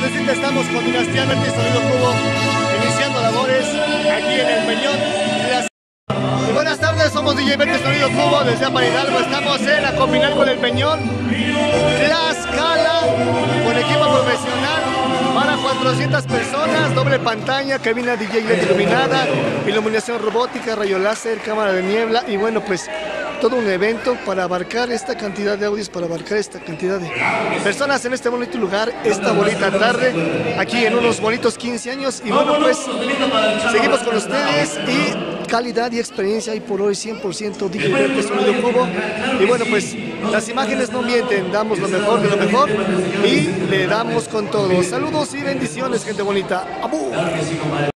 presente estamos con Dinastía Verde Sonido Cubo, iniciando labores aquí en el Peñón. Y buenas tardes, somos DJ Verde Sonido Cubo desde Apa Hidalgo. Estamos en la Combinalco del Peñón, Tlaxcala, con equipo profesional para 400 personas, doble pantalla, cabina DJ LED iluminada, iluminación robótica, rayo láser, cámara de niebla y bueno, pues todo un evento para abarcar esta cantidad de audios, para abarcar esta cantidad de personas en este bonito lugar, esta bonita tarde, aquí en unos bonitos 15 años. Y bueno, pues seguimos con ustedes y calidad y experiencia y por hoy 100% DJ Verde Sonido Cubo. Y bueno, pues las imágenes no mienten, damos lo mejor de lo mejor y le damos con todo. Saludos y bendiciones, gente bonita. ¡Abú!